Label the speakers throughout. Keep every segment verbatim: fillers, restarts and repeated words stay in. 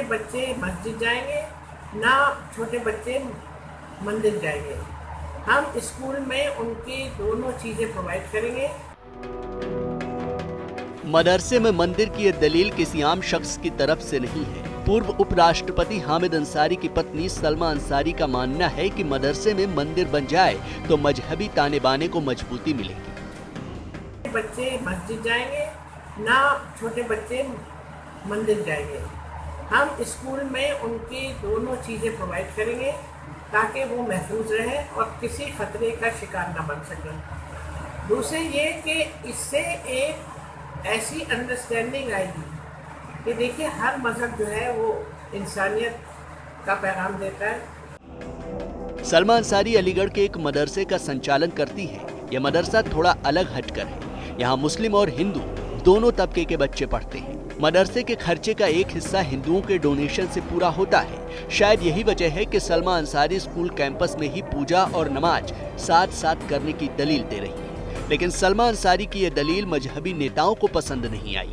Speaker 1: बच्चे मस्जिद जाएंगे, ना छोटे बच्चे मंदिर जाएंगे। हम स्कूल में उनकी दोनों चीज़ें प्रोवाइड करेंगे।
Speaker 2: मदरसे में मंदिर की यह दलील किसी आम शख्स की तरफ से नहीं है। पूर्व उपराष्ट्रपति हामिद अंसारी की पत्नी सलमा अंसारी का मानना है कि मदरसे में मंदिर बन जाए तो मजहबी ताने बाने को मजबूती मिलेगी।
Speaker 1: बच्चे मस्जिद जाएंगे, ना छोटे बच्चे मंदिर जाएंगे। हम स्कूल में उनकी दोनों चीज़ें प्रोवाइड करेंगे ताकि वो महफूज रहे और किसी खतरे का शिकार न बन सके। दूसरे ये कि इससे एक ऐसी अंडरस्टैंडिंग आएगी कि देखिए हर मजहब जो है वो इंसानियत का पैगाम देता है।
Speaker 2: सलमा अंसारी अलीगढ़ के एक मदरसे का संचालन करती है। यह मदरसा थोड़ा अलग हटकर है। यहाँ मुस्लिम और हिंदू दोनों तबके के बच्चे पढ़ते हैं। मदरसे के खर्चे का एक हिस्सा हिंदुओं के डोनेशन से पूरा होता है। शायद यही वजह है कि सलमा अंसारी स्कूल कैंपस में ही पूजा और नमाज साथ साथ करने की दलील दे रही है। लेकिन सलमा अंसारी की यह दलील मजहबी नेताओं को पसंद नहीं आई।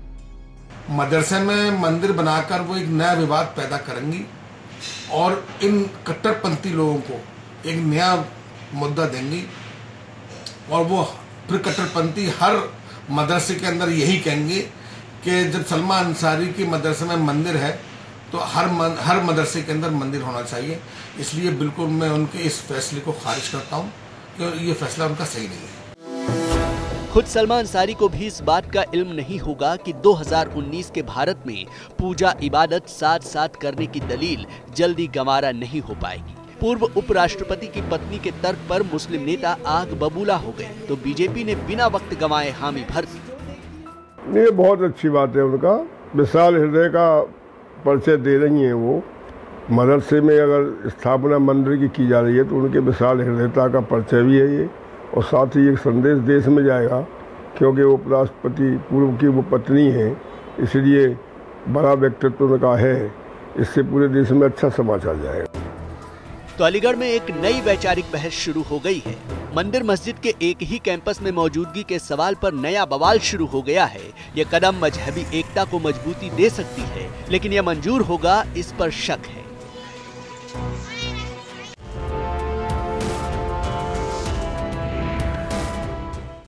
Speaker 3: मदरसे में मंदिर बनाकर वो एक नया विवाद पैदा करेंगी और इन कट्टरपंथी लोगों को एक नया मुद्दा देंगी और वो फिर कट्टरपंथी हर मदरसे के अंदर यही कहेंगे कि जब सलमा अंसारी की मदरसे में मंदिर है तो हर मन, हर मदरसे के अंदर मंदिर होना चाहिए। इसलिए बिल्कुल मैं उनके इस फैसले को खारिज करता हूँ कि ये फैसला उनका सही नहीं है।
Speaker 2: खुद सलमा अंसारी को भी इस बात का इल्म नहीं होगा कि दो हज़ार उन्नीस के भारत में पूजा इबादत साथ साथ करने की दलील जल्दी गंवारा नहीं हो पाएगी। पूर्व उपराष्ट्रपति की पत्नी के तर्क पर मुस्लिम नेता आग बबूला हो गए तो बीजेपी ने बिना वक्त गंवाए हामी भर दी।
Speaker 4: ये बहुत अच्छी बात है उनका, विशाल हृदय का परिचय दे रही हैं वो। मदरसे में अगर स्थापना मंदिर की की जा रही है तो उनके विशाल हृदयता का परिचय भी है ये, और साथ ही एक संदेश देश में जाएगा क्योंकि वो उपराष्ट्रपति पूर्व की वो पत्नी है, इसलिए बड़ा व्यक्तित्व उनका है। इससे पूरे देश में अच्छा समाचार जाएगा।
Speaker 2: तो अलीगढ़ में एक नई वैचारिक बहस शुरू हो गई है। मंदिर मस्जिद के एक ही कैंपस में मौजूदगी के सवाल पर नया बवाल शुरू हो गया है। यह कदम मजहबी एकता को मजबूती दे सकती है, लेकिन यह मंजूर होगा इस पर शक है।